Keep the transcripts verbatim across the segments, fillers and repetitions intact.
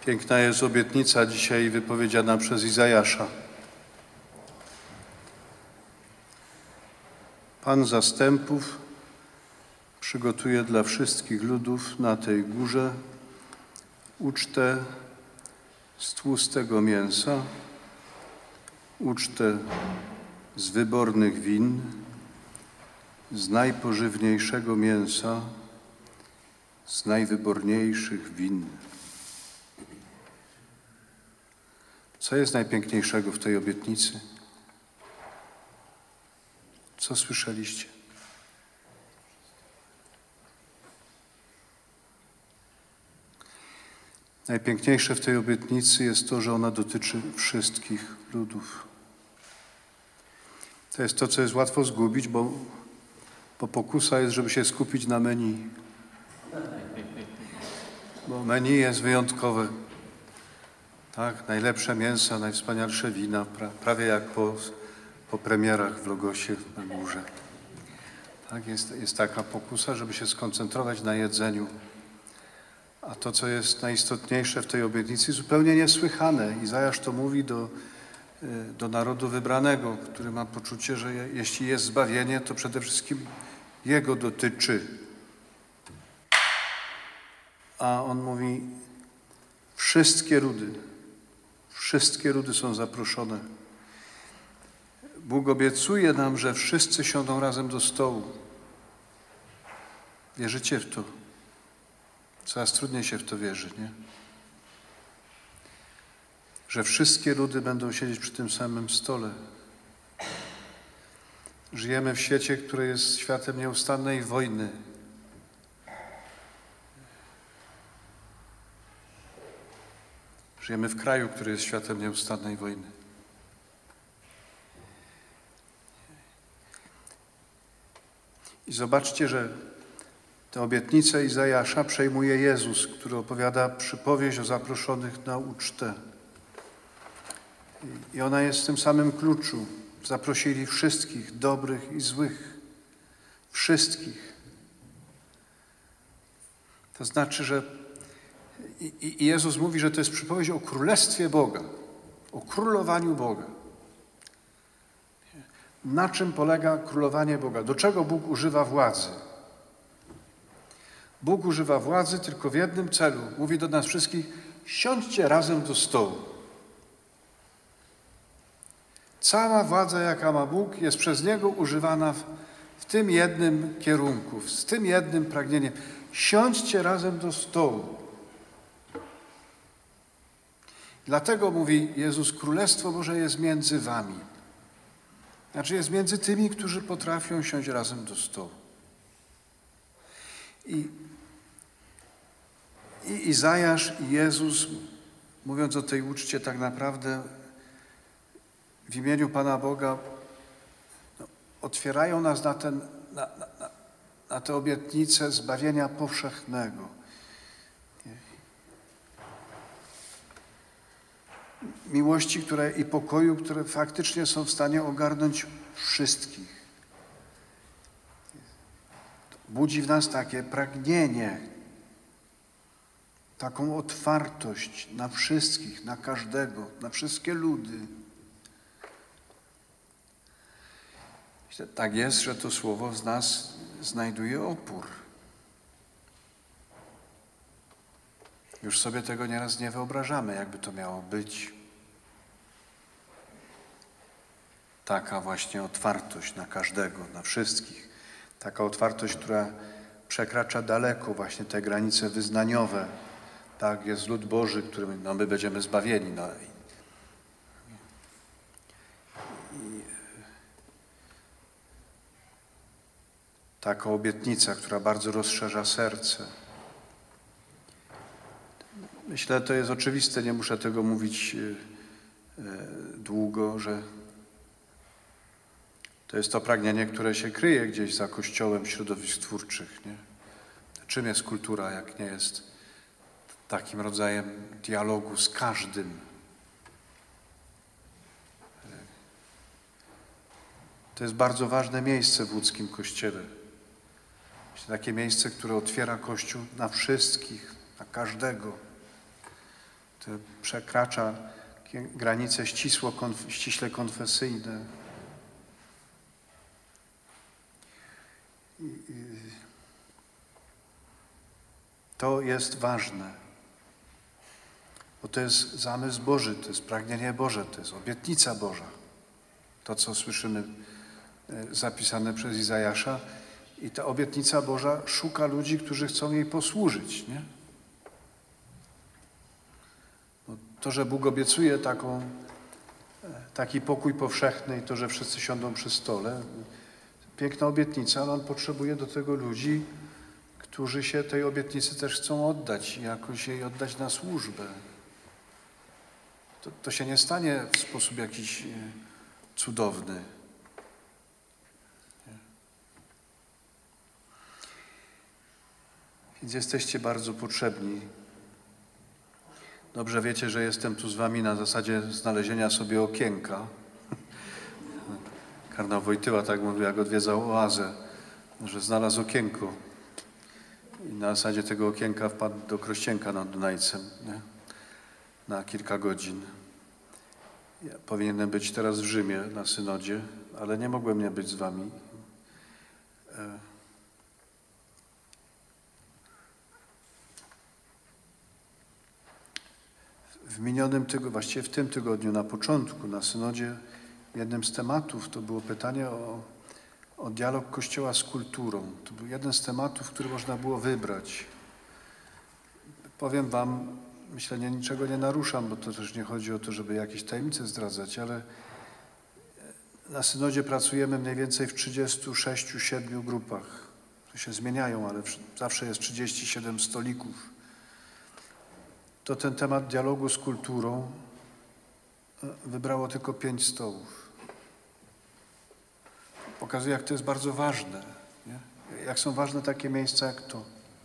Piękna jest obietnica dzisiaj wypowiedziana przez Izajasza. Pan zastępów przygotuje dla wszystkich ludów na tej górze ucztę z tłustego mięsa, ucztę z wybornych win, z najpożywniejszego mięsa, z najwyborniejszych win. Co jest najpiękniejszego w tej obietnicy? Co słyszeliście? Najpiękniejsze w tej obietnicy jest to, że ona dotyczy wszystkich ludów. To jest to, co jest łatwo zgubić, bo, bo pokusa jest, żeby się skupić na menu. Bo menu jest wyjątkowe. Tak, najlepsze mięsa, najwspanialsze wina, pra, prawie jak po, po premierach w Logosie na górze. Tak, jest, jest taka pokusa, żeby się skoncentrować na jedzeniu. A to, co jest najistotniejsze w tej obietnicy, zupełnie niesłychane. Izajasz to mówi do, do narodu wybranego, który ma poczucie, że je, jeśli jest zbawienie, to przede wszystkim jego dotyczy. A on mówi, wszystkie ludy, wszystkie ludy są zaproszone. Bóg obiecuje nam, że wszyscy siądą razem do stołu. Wierzycie w to? Coraz trudniej się w to wierzy, nie? Że wszystkie ludy będą siedzieć przy tym samym stole. Żyjemy w świecie, który jest światem nieustannej wojny. Żyjemy w kraju, który jest światem nieustannej wojny. I zobaczcie, że tę obietnicę Izajasza przejmuje Jezus, który opowiada przypowieść o zaproszonych na ucztę. I ona jest w tym samym kluczu. Zaprosili wszystkich, dobrych i złych. Wszystkich. To znaczy, że i, i Jezus mówi, że to jest przypowieść o Królestwie Boga, o królowaniu Boga. Na czym polega królowanie Boga? Do czego Bóg używa władzy? Bóg używa władzy tylko w jednym celu. Mówi do nas wszystkich, siądźcie razem do stołu. Cała władza, jaka ma Bóg, jest przez Niego używana w, w tym jednym kierunku, z tym jednym pragnieniem. Siądźcie razem do stołu. Dlatego mówi Jezus, Królestwo Boże jest między wami. Znaczy jest między tymi, którzy potrafią siąść razem do stołu. I, i Izajasz i Jezus, mówiąc o tej uczcie, tak naprawdę w imieniu Pana Boga no, otwierają nas na, ten, na, na, na tę obietnicę zbawienia powszechnego. Miłości które, i pokoju, które faktycznie są w stanie ogarnąć wszystkich. Budzi w nas takie pragnienie, taką otwartość na wszystkich, na każdego, na wszystkie ludy. Tak jest, że to słowo z nas znajduje opór. Już sobie tego nieraz nie wyobrażamy, jakby to miało być. Taka właśnie otwartość na każdego, na wszystkich. Taka otwartość, która przekracza daleko właśnie te granice wyznaniowe. Tak, jest lud Boży, którym no, my będziemy zbawieni. No. I taka obietnica, która bardzo rozszerza serce. Myślę, to jest oczywiste, nie muszę tego mówić e, e, długo, że to jest to pragnienie, które się kryje gdzieś za Kościołem środowisk twórczych. Nie? Czym jest kultura, jak nie jest takim rodzajem dialogu z każdym? To jest bardzo ważne miejsce w łódzkim Kościele. Takie miejsce, które otwiera Kościół na wszystkich, na każdego. To które przekracza granice ścisło, konf, ściśle konfesyjne. I, i, to jest ważne, bo to jest zamysł Boży, to jest pragnienie Boże, to jest obietnica Boża. To, co słyszymy zapisane przez Izajasza. I ta obietnica Boża szuka ludzi, którzy chcą jej posłużyć, nie? Bo to, że Bóg obiecuje taką, taki pokój powszechny i to, że wszyscy siądą przy stole, piękna obietnica, ale On potrzebuje do tego ludzi, którzy się tej obietnicy też chcą oddać i jakoś jej oddać na służbę. To, to się nie stanie w sposób jakiś cudowny. Więc jesteście bardzo potrzebni. Dobrze wiecie, że jestem tu z wami na zasadzie znalezienia sobie okienka. Kardynał Wojtyła tak mówił, jak odwiedzał oazę, że znalazł okienko. I na zasadzie tego okienka wpadł do Krościenka nad Dunajcem, nie? Na kilka godzin. Ja powinienem być teraz w Rzymie na synodzie, ale nie mogłem nie być z wami. W minionym tygodniu, właściwie w tym tygodniu, na początku, na synodzie, jednym z tematów to było pytanie o, o dialog Kościoła z kulturą. To był jeden z tematów, który można było wybrać. Powiem wam, myślę, nie, niczego nie naruszam, bo to też nie chodzi o to, żeby jakieś tajemnice zdradzać, ale na synodzie pracujemy mniej więcej w trzydziestu sześciu, siedmiu grupach. To się zmieniają, ale zawsze jest trzydzieści siedem stolików. To ten temat dialogu z kulturą wybrało tylko pięć stołów. Pokazuje, jak to jest bardzo ważne. Nie? Jak są ważne takie miejsca jak to.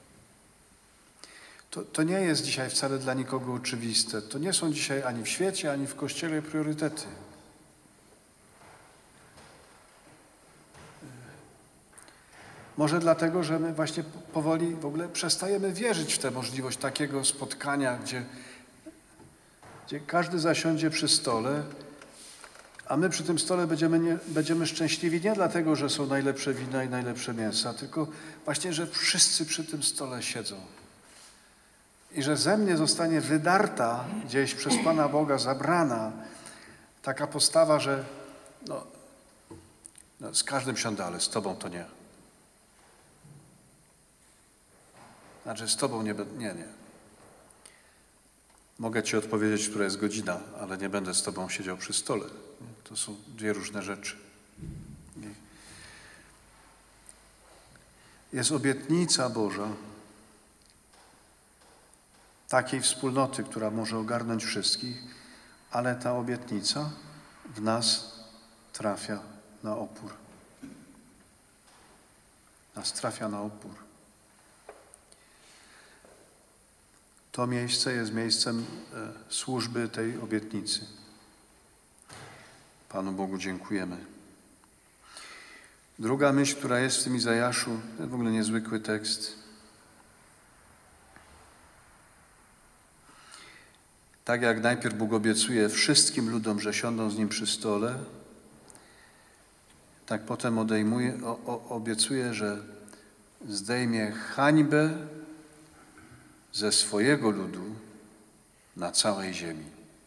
to. To nie jest dzisiaj wcale dla nikogo oczywiste. To nie są dzisiaj ani w świecie, ani w Kościele priorytety. Może dlatego, że my właśnie powoli w ogóle przestajemy wierzyć w tę możliwość takiego spotkania, gdzie, gdzie każdy zasiądzie przy stole, a my przy tym stole będziemy, nie, będziemy szczęśliwi nie dlatego, że są najlepsze wina i najlepsze mięsa, tylko właśnie, że wszyscy przy tym stole siedzą. I że ze mnie zostanie wydarta gdzieś przez Pana Boga, zabrana taka postawa, że no, no z każdym siądę, ale z Tobą to nie. Znaczy z Tobą nie będę, nie, nie. Mogę Ci odpowiedzieć, która jest godzina, ale nie będę z Tobą siedział przy stole. To są dwie różne rzeczy. Jest obietnica Boża takiej wspólnoty, która może ogarnąć wszystkich, ale ta obietnica w nas trafia na opór. Nas trafia na opór. To miejsce jest miejscem e, służby tej obietnicy. Panu Bogu dziękujemy. Druga myśl, która jest w tym Izajaszu, to jest w ogóle niezwykły tekst. Tak jak najpierw Bóg obiecuje wszystkim ludom, że siądą z Nim przy stole, tak potem odejmuje, o, o, obiecuje, że zdejmie hańbę ze swojego ludu na całej ziemi.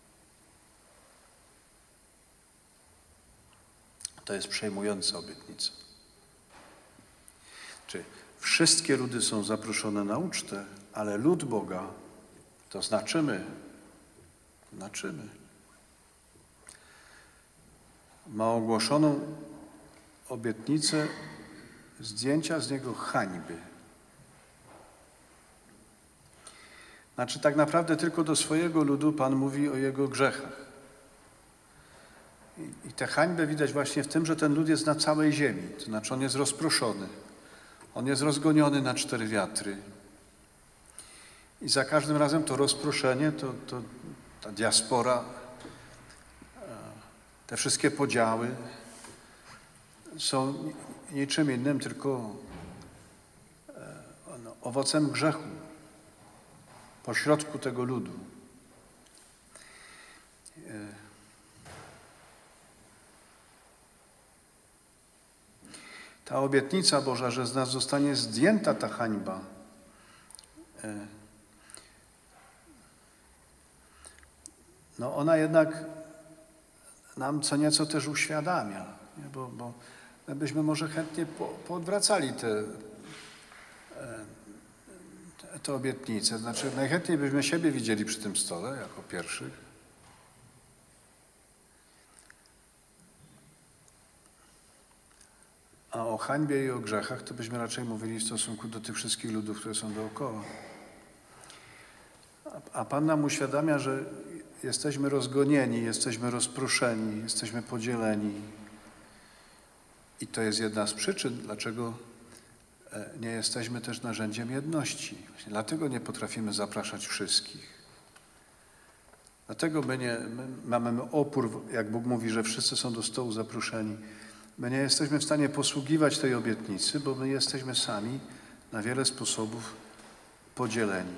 To jest przejmująca obietnica. Czyli wszystkie ludy są zaproszone na ucztę, ale lud Boga, to znaczymy, znaczymy, ma ogłoszoną obietnicę zdjęcia z niego hańby. Znaczy tak naprawdę tylko do swojego ludu Pan mówi o jego grzechach. I, i tę hańbę widać właśnie w tym, że ten lud jest na całej ziemi. To znaczy on jest rozproszony. On jest rozgoniony na cztery wiatry. I za każdym razem to rozproszenie, to, to ta diaspora, te wszystkie podziały są niczym innym, tylko no, owocem grzechu pośrodku tego ludu. ta obietnica Boża, że z nas zostanie zdjęta ta hańba, no ona jednak nam co nieco też uświadamia, nie? Bo, bo my byśmy może chętnie po, poodwracali te, te, te obietnice. Znaczy najchętniej byśmy siebie widzieli przy tym stole jako pierwszych. A o hańbie i o grzechach to byśmy raczej mówili w stosunku do tych wszystkich ludów, które są dookoła. A, a Pan nam uświadamia, że jesteśmy rozgonieni, jesteśmy rozproszeni, jesteśmy podzieleni. I to jest jedna z przyczyn, dlaczego nie jesteśmy też narzędziem jedności. Właśnie dlatego nie potrafimy zapraszać wszystkich. Dlatego my, nie, my mamy opór, jak Bóg mówi, że wszyscy są do stołu zaproszeni. My nie jesteśmy w stanie posługiwać tej obietnicy, bo my jesteśmy sami na wiele sposobów podzieleni.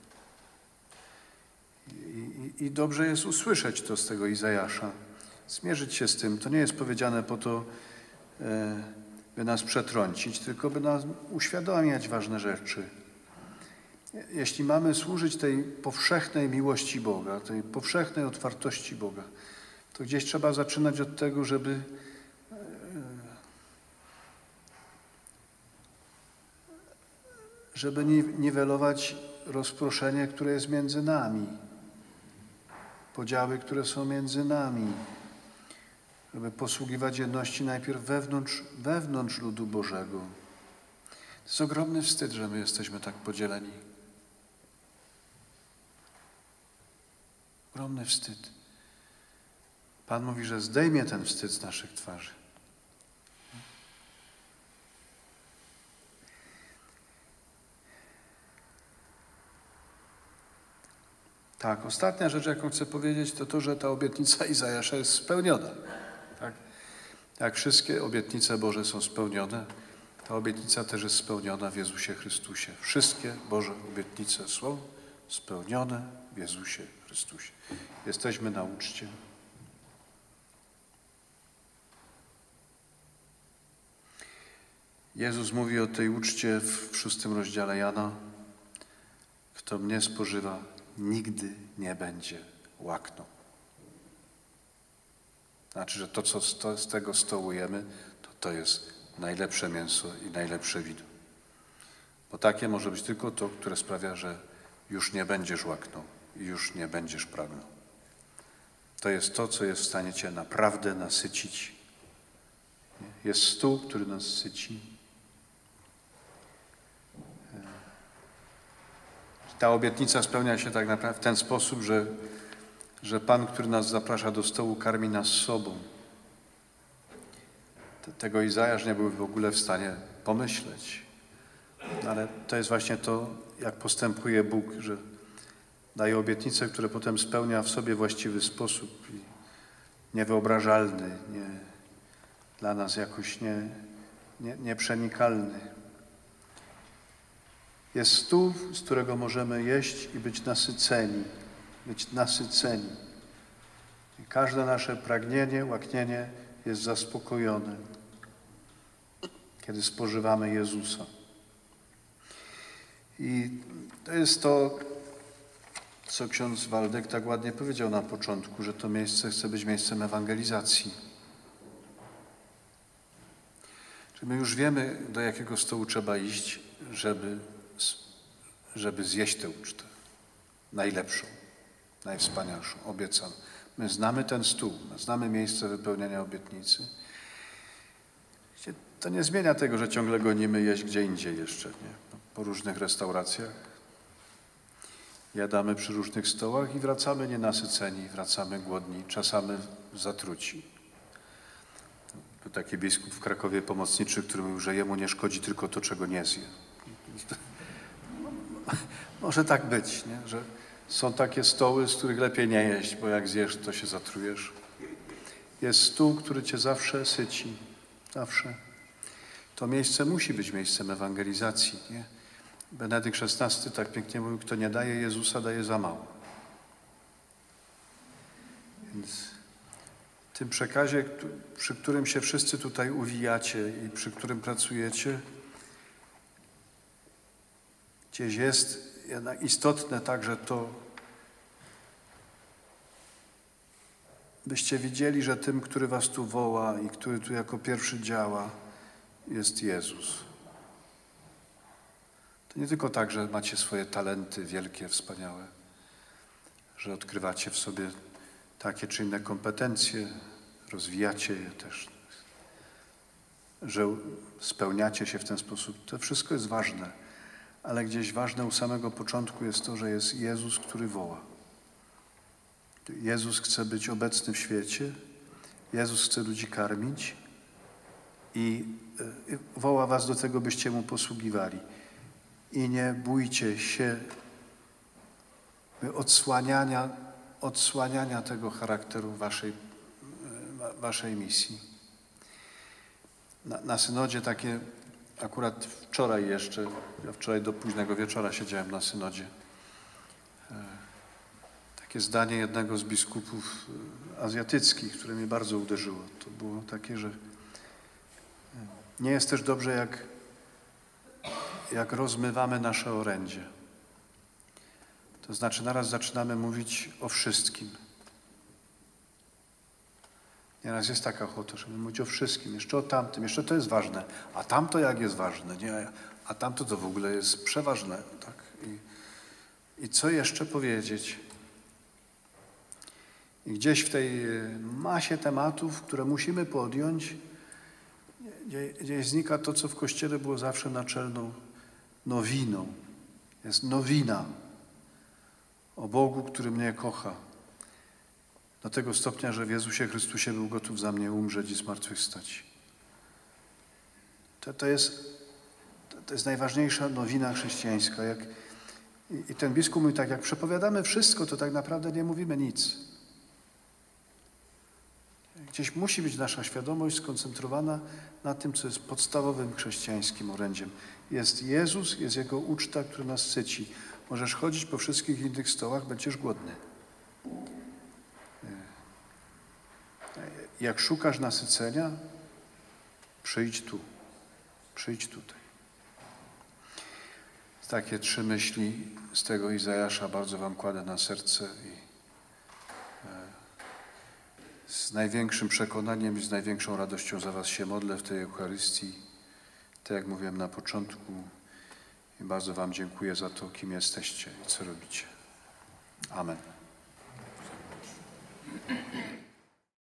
I, i, I dobrze jest usłyszeć to z tego Izajasza, zmierzyć się z tym. To nie jest powiedziane po to, by nas przetrącić, tylko by nas uświadamiać ważne rzeczy. Jeśli mamy służyć tej powszechnej miłości Boga, tej powszechnej otwartości Boga, to gdzieś trzeba zaczynać od tego, żeby żeby niwelować rozproszenie, które jest między nami, podziały, które są między nami, żeby posługiwać jedności najpierw wewnątrz, wewnątrz ludu Bożego. To jest ogromny wstyd, że my jesteśmy tak podzieleni. Ogromny wstyd. Pan mówi, że zdejmie ten wstyd z naszych twarzy. Tak, ostatnia rzecz, jaką chcę powiedzieć, to to, że ta obietnica Izajasza jest spełniona. Tak? Jak wszystkie obietnice Boże są spełnione, ta obietnica też jest spełniona w Jezusie Chrystusie. Wszystkie Boże obietnice są spełnione w Jezusie Chrystusie. Jesteśmy na uczcie. Jezus mówi o tej uczcie w szóstym rozdziale Jana. Kto mnie spożywa, nigdy nie będzie łaknął. Znaczy, że to, co z tego stołu jemy, to, to jest najlepsze mięso i najlepsze wino. Bo takie może być tylko to, które sprawia, że już nie będziesz łaknął i już nie będziesz pragnął. To jest to, co jest w stanie cię naprawdę nasycić. Jest stół, który nas syci. Ta obietnica spełnia się tak naprawdę w ten sposób, że, że Pan, który nas zaprasza do stołu, karmi nas sobą. Tego Izajasz nie był w ogóle w stanie pomyśleć. Ale to jest właśnie to, jak postępuje Bóg, że daje obietnice, które potem spełnia w sobie właściwy sposób, i niewyobrażalny, nie, dla nas jakoś nie, nie, nieprzenikalny. Jest stół, z którego możemy jeść i być nasyceni, być nasyceni. I każde nasze pragnienie, łaknienie jest zaspokojone, kiedy spożywamy Jezusa. I to jest to, co ksiądz Waldek tak ładnie powiedział na początku, że to miejsce chce być miejscem ewangelizacji. Czyli my już wiemy, do jakiego stołu trzeba iść, żeby, żeby zjeść tę ucztę. Najlepszą, najwspanialszą, obiecaną. My znamy ten stół, my znamy miejsce wypełniania obietnicy. To nie zmienia tego, że ciągle gonimy jeść gdzie indziej jeszcze, nie? Po różnych restauracjach. Jadamy przy różnych stołach i wracamy nienasyceni, wracamy głodni, czasami zatruci. Był taki biskup w Krakowie Pomocniczy, który mówił, że jemu nie szkodzi tylko to, czego nie zje. Może tak być, nie? Że są takie stoły, z których lepiej nie jeść, bo jak zjesz, to się zatrujesz. Jest stół, który cię zawsze syci. Zawsze. To miejsce musi być miejscem ewangelizacji, nie? Benedykt szesnasty tak pięknie mówił, kto nie daje Jezusa, daje za mało. Więc tym przekazie, przy którym się wszyscy tutaj uwijacie i przy którym pracujecie, gdzieś jest jednak istotne także to, byście widzieli, że tym, który was tu woła i który tu jako pierwszy działa, jest Jezus. To nie tylko tak, że macie swoje talenty wielkie, wspaniałe, że odkrywacie w sobie takie czy inne kompetencje, rozwijacie je też, że spełniacie się w ten sposób. To wszystko jest ważne, ale gdzieś ważne u samego początku jest to, że jest Jezus, który woła. Jezus chce być obecny w świecie, Jezus chce ludzi karmić i woła was do tego, byście Mu posługiwali. I nie bójcie się odsłaniania, odsłaniania tego charakteru waszej, waszej misji. Na, na synodzie takie, akurat wczoraj jeszcze, ja wczoraj do późnego wieczora siedziałem na synodzie, takie zdanie jednego z biskupów azjatyckich, które mnie bardzo uderzyło. To było takie, że nie jest też dobrze, jak, jak rozmywamy nasze orędzie. To znaczy naraz zaczynamy mówić o wszystkim. Nieraz jest taka ochota, żeby mówić o wszystkim, jeszcze o tamtym, jeszcze to jest ważne, a tamto jak jest ważne, nie? A tamto to w ogóle jest przeważne. Tak? I, I co jeszcze powiedzieć? I gdzieś w tej masie tematów, które musimy podjąć, gdzieś znika to, co w Kościele było zawsze naczelną nowiną. Jest nowina o Bogu, który mnie kocha. Do tego stopnia, że w Jezusie Chrystusie był gotów za mnie umrzeć i zmartwychwstać. To, to, jest, to jest najważniejsza nowina chrześcijańska. Jak, i, I ten biskup mówi tak, jak przepowiadamy wszystko, to tak naprawdę nie mówimy nic. Gdzieś musi być nasza świadomość skoncentrowana na tym, co jest podstawowym chrześcijańskim orędziem. Jest Jezus, jest Jego uczta, który nas syci. Możesz chodzić po wszystkich innych stołach, będziesz głodny. Jak szukasz nasycenia, przyjdź tu. Przyjdź tutaj. Takie trzy myśli z tego Izajasza bardzo wam kładę na serce i z największym przekonaniem i z największą radością za was się modlę w tej Eucharystii. Tak jak mówiłem na początku, i bardzo wam dziękuję za to, kim jesteście i co robicie. Amen.